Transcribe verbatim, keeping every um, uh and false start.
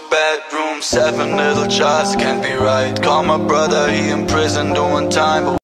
bedroom, seven little jars, can't be right. Call my brother, he in prison doing time.